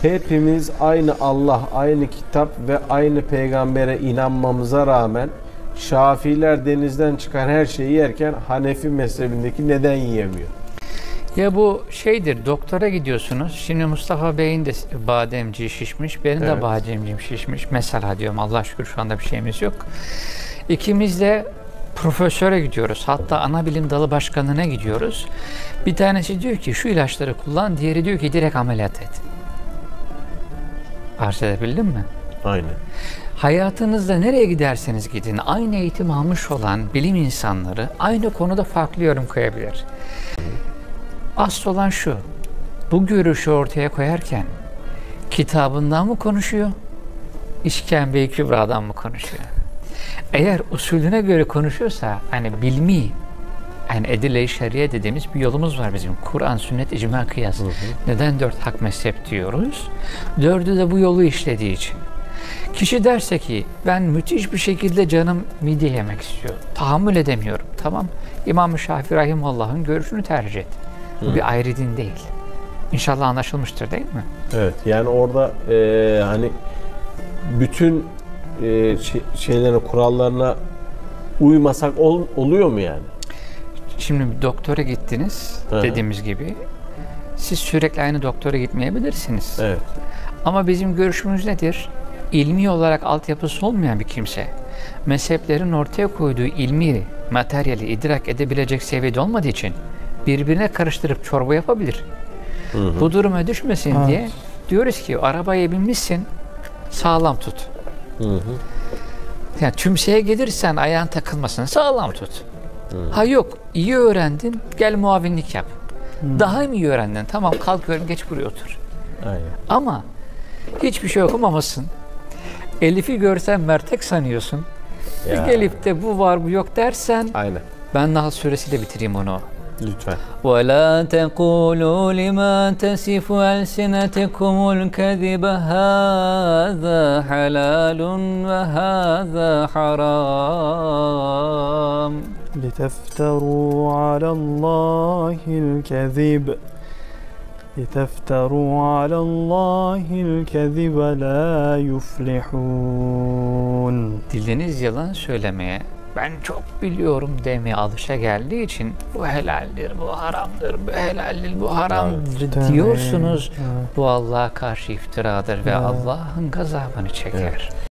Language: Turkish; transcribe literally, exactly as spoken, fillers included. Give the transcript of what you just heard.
hepimiz aynı Allah, aynı kitap ve aynı peygambere inanmamıza rağmen Şafiiler denizden çıkan her şeyi yerken Hanefi mezhebindeki neden yiyemiyor? Ya bu şeydir, doktora gidiyorsunuz. Şimdi Mustafa Bey'in de bademciği şişmiş, benim Evet. de bademciğim şişmiş. Mesela diyorum, Allah şükür şu anda bir şeyimiz yok. İkimiz de profesöre gidiyoruz. Hatta ana bilim dalı başkanına gidiyoruz. Bir tanesi diyor ki şu ilaçları kullan, diğeri diyor ki direkt ameliyat et. Arz edebildin mi? Aynen. Hayatınızda nereye giderseniz gidin, aynı eğitim almış olan bilim insanları aynı konuda farklı yorum koyabilir. Asıl olan şu, bu görüşü ortaya koyarken kitabından mı konuşuyor, İşkembe-i Kübra'dan mı konuşuyor? Eğer usulüne göre konuşuyorsa, hani bilmi, yani edile-i şeriye dediğimiz bir yolumuz var bizim. Kur'an, sünnet, icma, kıyas. Hı hı. Neden dört hak mezhep diyoruz? Dördü de bu yolu işlediği için. Kişi derse ki ben müthiş bir şekilde canım midye yemek istiyor, tahammül edemiyorum. Tamam, İmam-ı Şafii Rahimullah'ın görüşünü tercih et. Bu Hı. bir ayrı din değil. İnşallah anlaşılmıştır, değil mi? Evet, yani orada e, hani bütün e, şey, şeylerine, kurallarına uymasak ol, oluyor mu yani? Şimdi bir doktora gittiniz, Hı-hı. dediğimiz gibi. Siz sürekli aynı doktora gitmeyebilirsiniz. Evet. Ama bizim görüşümüz nedir? İlmi olarak altyapısı olmayan bir kimse, mezheplerin ortaya koyduğu ilmi materyali idrak edebilecek seviyede olmadığı için birbirine karıştırıp çorba yapabilir. Hı hı. Bu duruma düşmesin evet. diye diyoruz ki arabaya binmişsin, sağlam tut. Hı hı. Yani tümseye gelirsen ayağın takılmasın, sağlam tut. Hı. Ha yok, iyi öğrendin, gel muavinlik yap. Hı. Daha mı iyi öğrendin? Tamam, kalkıyorum, geç buraya otur. Aynen. Ama hiçbir şey okumamasın. Elif'i görsen mertek sanıyorsun. Ya. Gelip de bu var bu yok dersen, aynen. Ben Nahl suresiyle bitireyim onu. Lütfen. وَلَا تَقُولُوا لِمَا تَسِفُ أَلْسِنَتِكُمُ الْكَذِبَ هَذَا حَلَالٌ وَهَذَا حَرَامٌ لِتَفْتَرُوا عَلَى اللّٰهِ الْكَذِبَ لِتَفْتَرُوا عَلَى اللّٰهِ الْكَذِبَ لَا يُفْلِحُونَ. Diliniz yalan söylemeye, ben çok biliyorum demeye alışa geldiği için bu helaldir, bu haramdır, bu helaldir, bu haramdır evet. diyorsunuz. Evet. Bu Allah'a karşı iftiradır ve evet. Allah'ın gazabını çeker. Evet.